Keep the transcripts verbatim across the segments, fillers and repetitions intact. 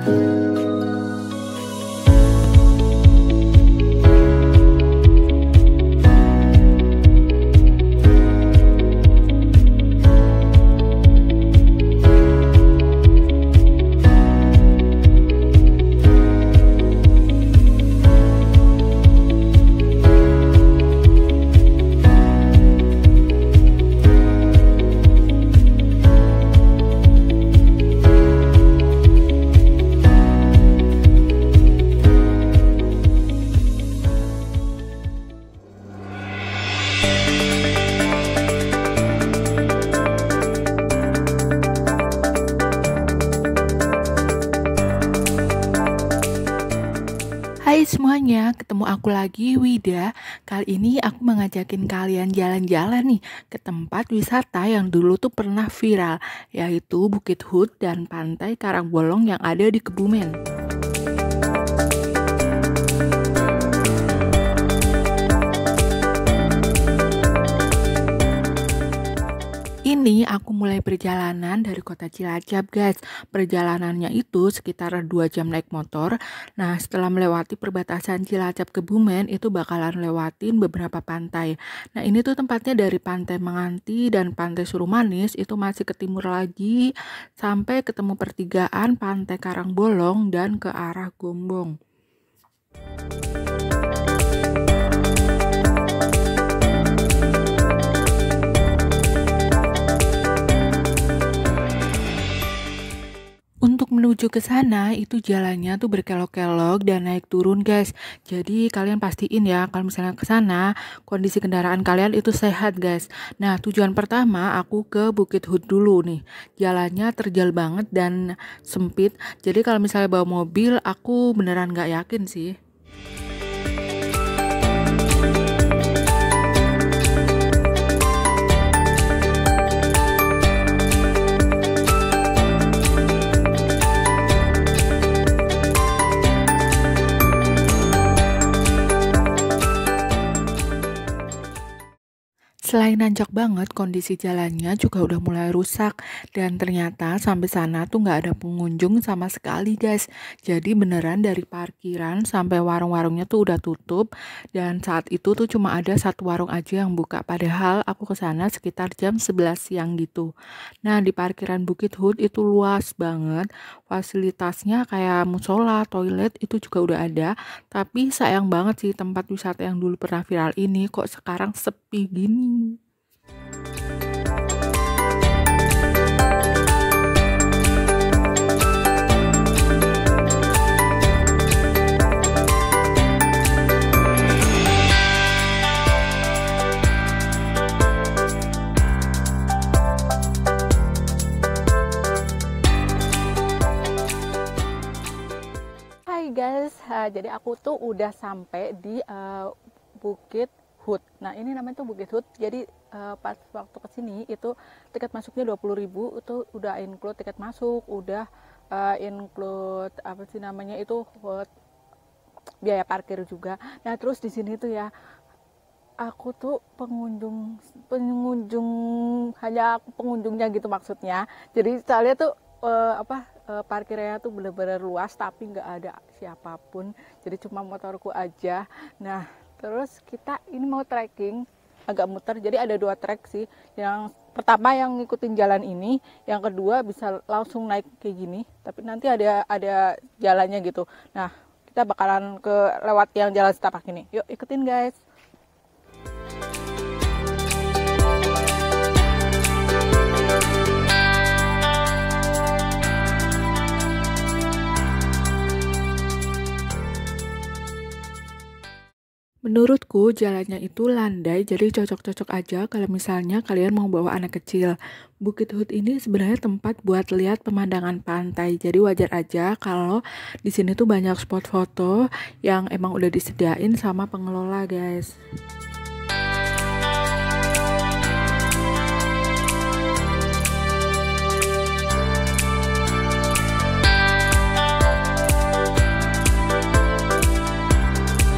Hai semuanya, ketemu aku lagi Wida. Kali ini aku mengajakin kalian jalan-jalan nih ke tempat wisata yang dulu tuh pernah viral, yaitu Bukit Hut dan Pantai Karangbolong yang ada di Kebumen. Ini aku mulai perjalanan dari kota Cilacap guys. Perjalanannya itu sekitar dua jam naik motor. Nah setelah melewati perbatasan Cilacap Kebumen itu bakalan lewatin beberapa pantai. Nah ini tuh tempatnya dari Pantai Menganti dan Pantai Surumanis itu masih ke timur lagi sampai ketemu pertigaan Pantai Karangbolong dan ke arah Gombong. Untuk menuju ke sana itu jalannya tuh berkelok-kelok dan naik turun guys. Jadi kalian pastiin ya kalau misalnya ke sana kondisi kendaraan kalian itu sehat guys. Nah tujuan pertama aku ke Bukit Hut dulu nih. Jalannya terjal banget dan sempit. Jadi kalau misalnya bawa mobil aku beneran gak yakin sih. Selain nanjak banget, kondisi jalannya juga udah mulai rusak. Dan ternyata sampai sana tuh nggak ada pengunjung sama sekali guys. Jadi beneran dari parkiran sampai warung-warungnya tuh udah tutup. Dan saat itu tuh cuma ada satu warung aja yang buka. Padahal aku kesana sekitar jam sebelas siang gitu. Nah di parkiran Bukit Hut itu luas banget. Fasilitasnya kayak musola, toilet itu juga udah ada. Tapi sayang banget sih tempat wisata yang dulu pernah viral ini kok sekarang sepi gini. Hai guys, uh, jadi aku tuh udah sampai di uh, Bukit Hut. Nah ini namanya tuh Bukit Hut. Jadi uh, pas waktu kesini itu tiket masuknya dua puluh ribu, itu udah include tiket masuk, udah uh, include apa sih namanya itu uh, biaya parkir juga. Nah terus di sini tuh ya aku tuh pengunjung pengunjung hanya aku pengunjungnya gitu maksudnya. Jadi soalnya tuh uh, apa uh, parkirnya tuh bener-bener luas tapi nggak ada siapapun. Jadi cuma motorku aja. Nah terus kita ini mau trekking agak muter, jadi ada dua trek sih. Yang pertama yang ngikutin jalan ini, yang kedua bisa langsung naik kayak gini, tapi nanti ada ada jalannya gitu. Nah kita bakalan ke lewat yang jalan setapak ini. Yuk ikutin guys. Menurutku jalannya itu landai, jadi cocok-cocok aja kalau misalnya kalian mau bawa anak kecil. Bukit Hut ini sebenarnya tempat buat lihat pemandangan pantai, jadi wajar aja kalau di sini tuh banyak spot foto yang emang udah disediain sama pengelola guys.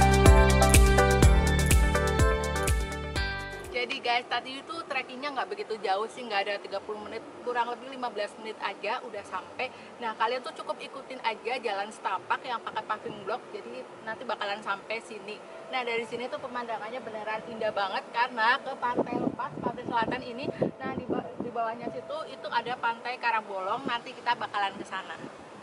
Jadi guys, tadi itu trekkingnya nggak begitu begitu jauh sih, nggak ada tiga puluh menit, kurang lebih lima belas menit aja udah sampai. Nah kalian tuh cukup ikutin aja jalan setapak yang pakai paving block, jadi nanti bakalan sampai sini. Nah dari sini tuh pemandangannya beneran indah banget karena ke pantai lepas, pantai selatan ini. Nah di, di bawahnya situ itu ada pantai Karangbolong, nanti kita bakalan ke sana.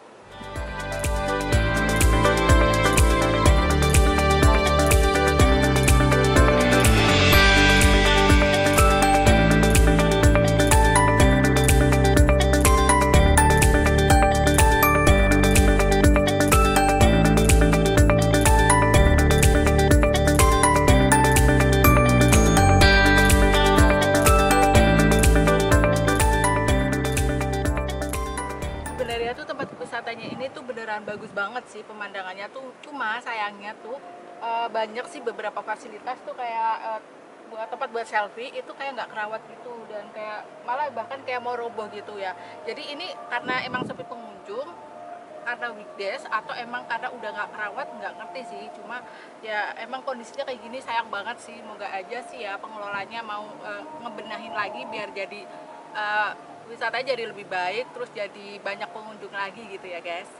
Bagus banget sih pemandangannya tuh, cuma sayangnya tuh e, banyak sih beberapa fasilitas tuh kayak e, buat tempat buat selfie itu kayak nggak kerawat gitu, dan kayak malah bahkan kayak mau roboh gitu ya. Jadi ini karena emang sepi pengunjung karena weekdays atau emang karena udah nggak kerawat, nggak ngerti sih. Cuma ya emang kondisinya kayak gini sayang banget sih. Moga aja sih ya pengelolanya mau e, ngebenahin lagi biar jadi e, wisatanya jadi lebih baik, terus jadi banyak pengunjung lagi gitu ya guys.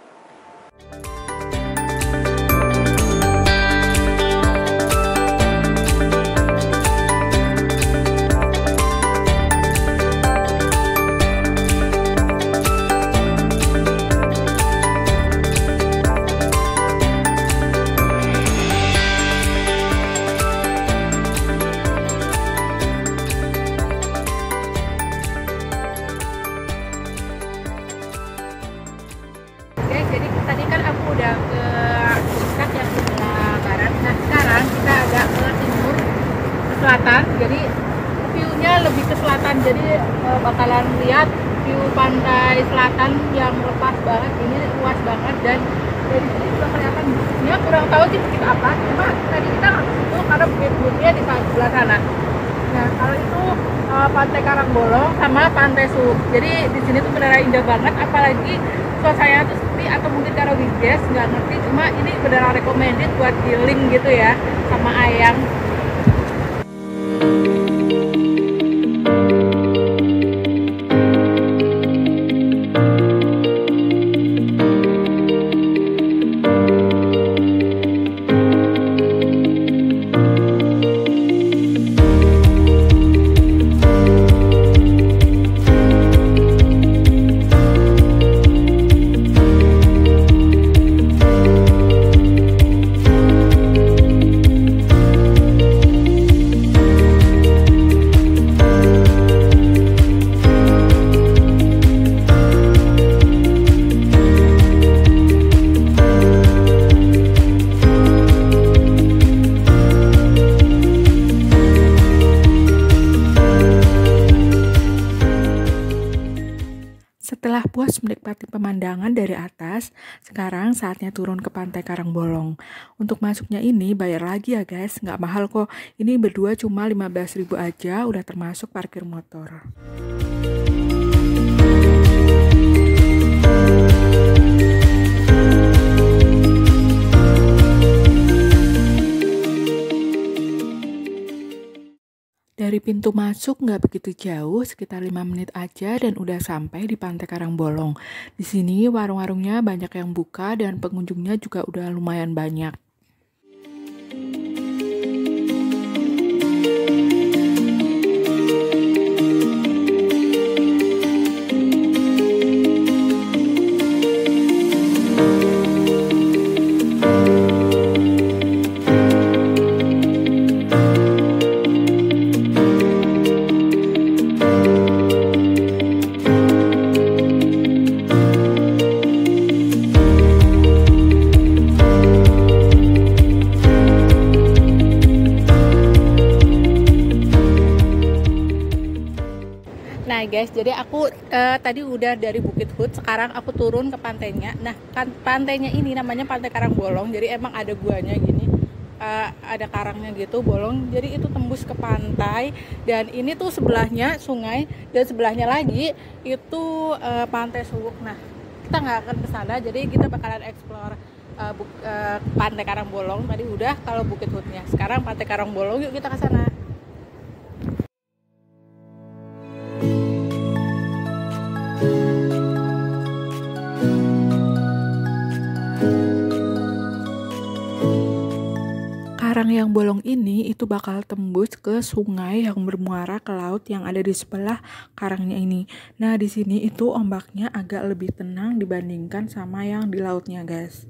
Selatan, jadi view-nya lebih ke selatan, jadi e, bakalan lihat view pantai selatan yang lepas banget, ini luas banget, dan dari sini juga kelihatan bukitnya, kurang tahu sih bukit apa, cuma tadi kita nggak ke situ karena bukit-bukitnya di sebelah sana. Nah kalau itu e, pantai Karangbolong sama pantai Suwuk, jadi di sini tuh beneran indah banget, apalagi suasananya tuh sepi atau mungkin karena weekdays nggak ngerti, cuma ini beneran recommended buat healing gitu ya sama ayam. Setelah puas menikmati pemandangan dari atas, sekarang saatnya turun ke pantai Karangbolong. Untuk masuknya ini bayar lagi ya guys, nggak mahal kok. Ini berdua cuma lima belas ribu aja, udah termasuk parkir motor. Dari pintu masuk nggak begitu jauh, sekitar lima menit aja dan udah sampai di pantai Karangbolong. Di sini warung-warungnya banyak yang buka dan pengunjungnya juga udah lumayan banyak. Nah guys, jadi aku uh, tadi udah dari Bukit Hut, sekarang aku turun ke pantainya. Nah kan pantainya ini namanya Pantai Karangbolong, jadi emang ada guanya gini, uh, ada karangnya gitu, bolong. Jadi itu tembus ke pantai, dan ini tuh sebelahnya sungai, dan sebelahnya lagi itu uh, Pantai Suwuk. Nah kita nggak akan ke sana, jadi kita bakalan explore uh, buk, uh, Pantai Karangbolong. Tadi udah kalau Bukit Hutnya, sekarang Pantai Karangbolong, yuk kita ke sana. karang yang bolong ini itu bakal tembus ke sungai yang bermuara ke laut yang ada di sebelah karangnya ini. Nah, di sini itu ombaknya agak lebih tenang dibandingkan sama yang di lautnya, guys.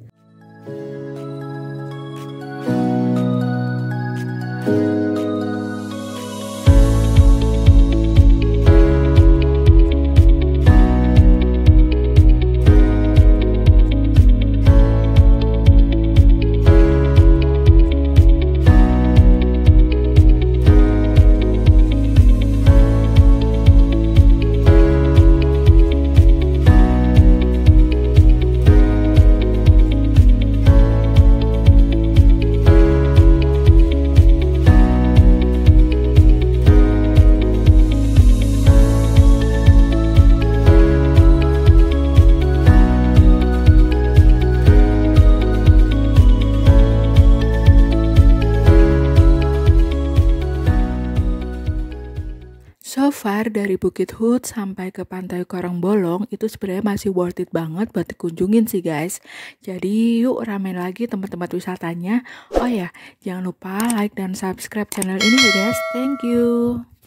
So far dari Bukit Hut sampai ke Pantai Karangbolong itu sebenarnya masih worth it banget buat dikunjungin sih guys. Jadi yuk ramein lagi tempat-tempat wisatanya. Oh ya, jangan lupa like dan subscribe channel ini ya guys. Thank you.